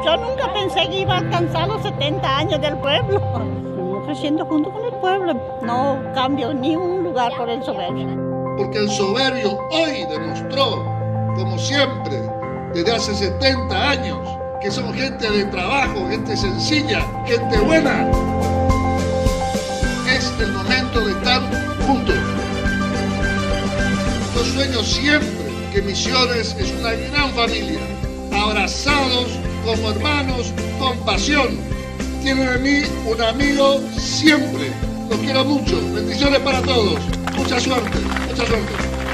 Yo nunca pensé que iba a alcanzar los 70 años del pueblo. Estamos creciendo junto con el pueblo. No cambio ni un lugar por el soberbio. Porque el soberbio hoy demostró, como siempre, desde hace 70 años, que son gente de trabajo, gente sencilla, gente buena. Es el momento de estar juntos. Yo sueño siempre que Misiones es una gran familia, abrazados como hermanos, con pasión. Tienen en mí un amigo siempre. Los quiero mucho. Bendiciones para todos. Mucha suerte, mucha suerte.